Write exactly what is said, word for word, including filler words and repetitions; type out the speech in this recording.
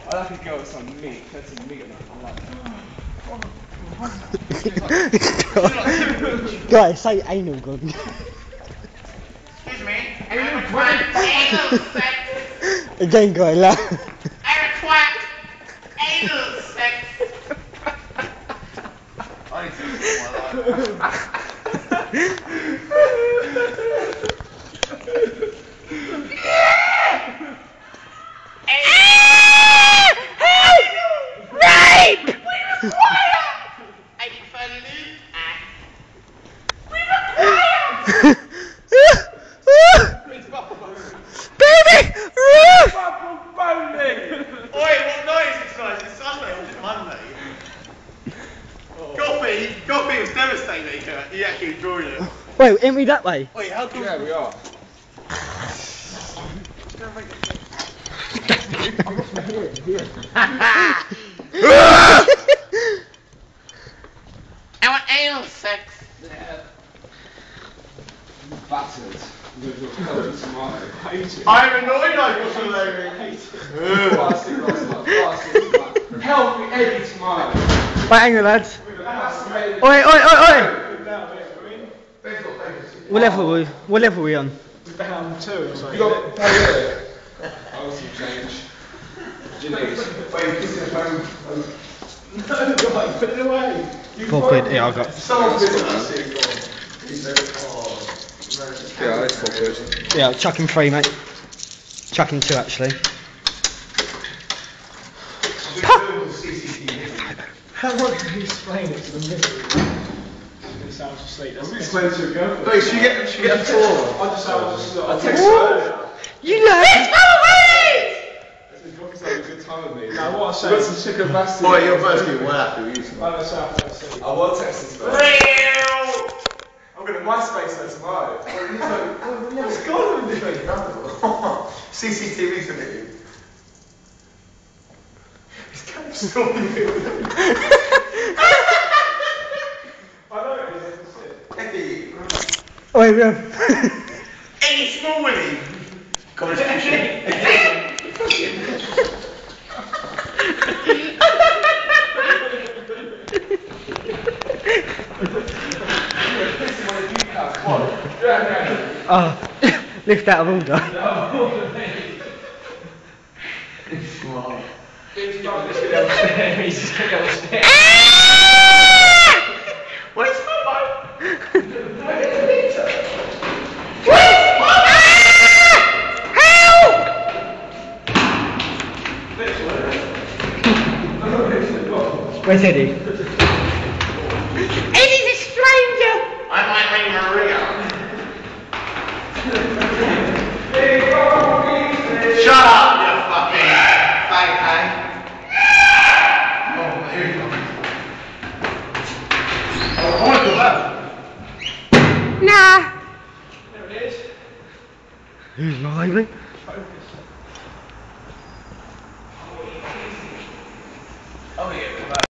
I like a girl with some meat. There's some meat on it. I like it. Guys, say anal gun. Excuse me. I'm a twat. Anal sex. Again, guy, laugh. I'm a twat. Anal sex. I need to see my life. Goughy was devastating. He actually enjoyed it. Wait, ain't we that way? Wait, how come? Yeah, we are. I want anal sex. Yeah. You bastard. I'm annoyed I got so low. Help me every tomorrow. Right, hang on, lads. Oi, oi, oi, oi! What level are we? What level are we on? Down two. You got to pay it. I want some change. Ginny's. Wait, you can home. No, right, put it away. Four quid, yeah, I've got. Someone's business. Yeah, it's four quid. Yeah, I'll chuck him three, mate. Chuck him two, actually. How long can you explain it to the missus? It sounds asleep. Doesn't it? Explain to your girlfriend. Wait, should you get, should you get a four? I just sound just I text her. You know! Goughy's having a good time with me. No, what I say. Got some chicken bastard. Boy, you're first getting well after you. I don't say I have to see. I will text this first. I'm going to MySpace her tomorrow. What's going on with this? C C T V's looking at you. He's kind of stalking me. I know it is, I can see it. Wait, wait. Any small Willie. Conversation. Oh, lift out of order. He's just going upstairs. Where's my phone? Where's Eddie? Eddie's a stranger. I might ring Maria. Shut up, you fucking fag hag. Oh, here you go. Oh, I want to go back. Nah. There it is. Who's my baby? Focus. Oh, yeah,